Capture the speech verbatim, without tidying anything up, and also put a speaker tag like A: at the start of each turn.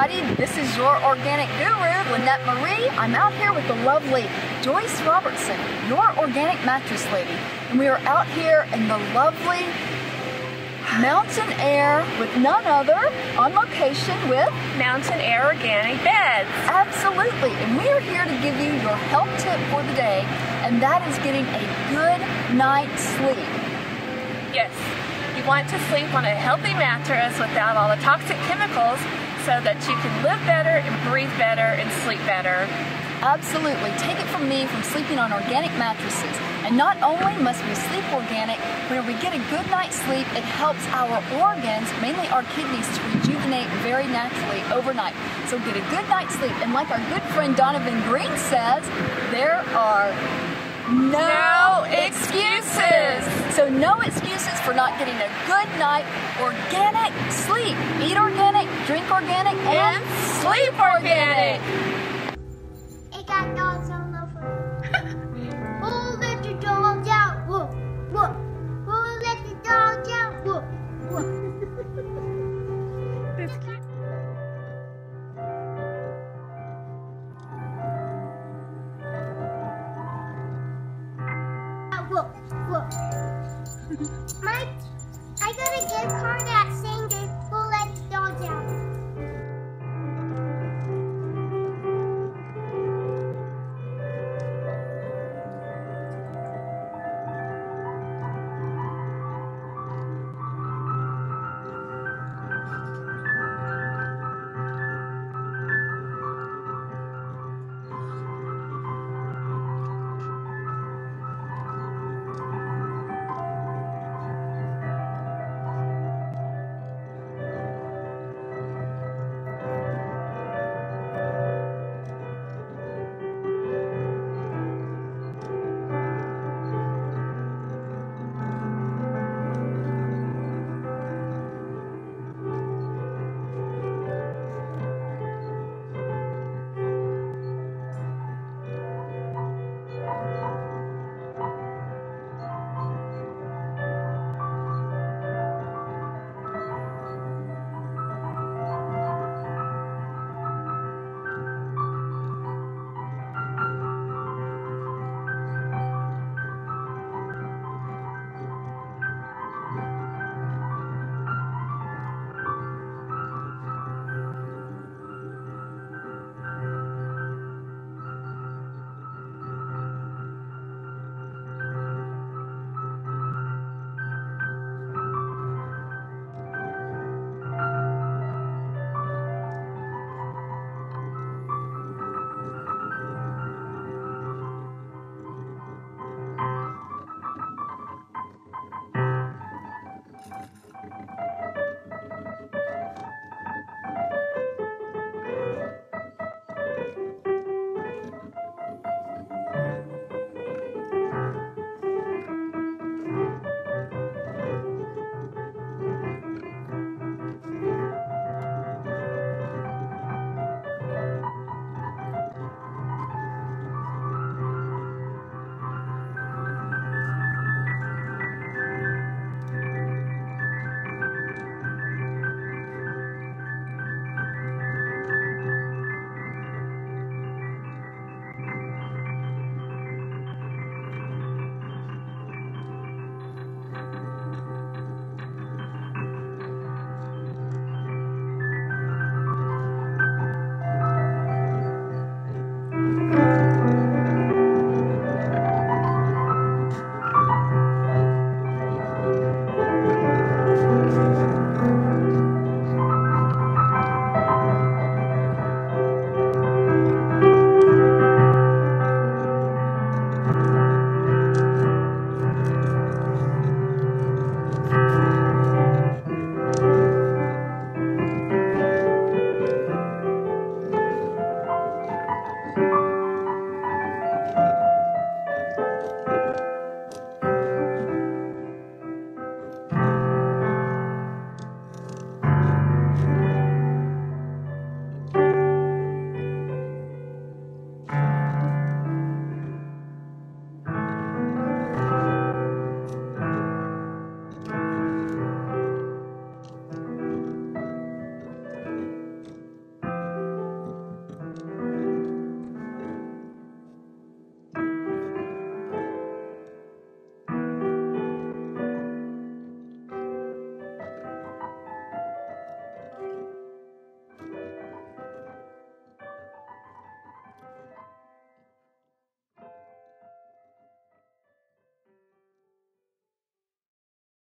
A: everybody. This is your organic guru, Lynette Marie. I'm out here with the lovely Joyce Robertson, your organic mattress lady. And we are out here in the lovely mountain air with none other, on location with
B: Mountain Air Organic Beds.
A: Absolutely. And we are here to give you your health tip for the day, and that is getting a good night's sleep.
B: Yes. You want to sleep on a healthy mattress without all the toxic chemicals so that you can live better and breathe better and sleep better.
A: Absolutely. Take it from me, from sleeping on organic mattresses. And not only must we sleep organic, when we get a good night's sleep, it helps our organs, mainly our kidneys, to rejuvenate very naturally overnight. So get a good night's sleep. And like our good friend Donovan Green says, there are no,
B: no excuses.
A: So no excuses for not getting a good night organic sleep. Eat organic, drink organic, and,
B: and sleep organic.
C: It got dogs all over. Who let the dogs out? Whoa, whoa. Who let the dogs out? Whoa, whoa.
B: That's cute.
C: Whoa, whoa. Mike, I got a gift card at Saint